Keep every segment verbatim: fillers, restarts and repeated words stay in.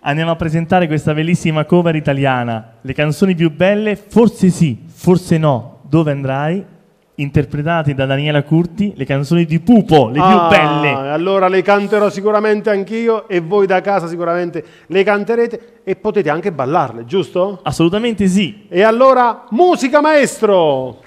andiamo a presentare questa bellissima cover italiana, le canzoni più belle, forse sì, forse no, dove andrai? Interpretate da Daniela Curti, le canzoni di Pupo, le ah, più belle. Allora le canterò sicuramente anch'io e voi da casa sicuramente le canterete e potete anche ballarle, giusto? Assolutamente sì. E allora, musica maestro!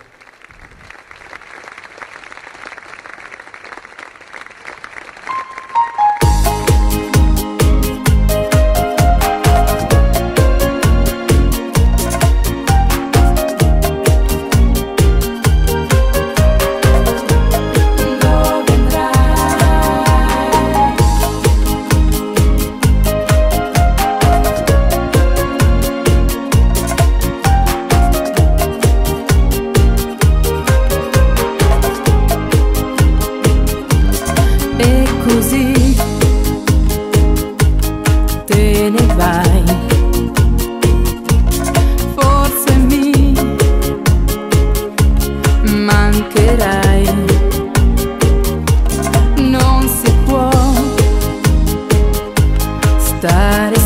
Non si può stare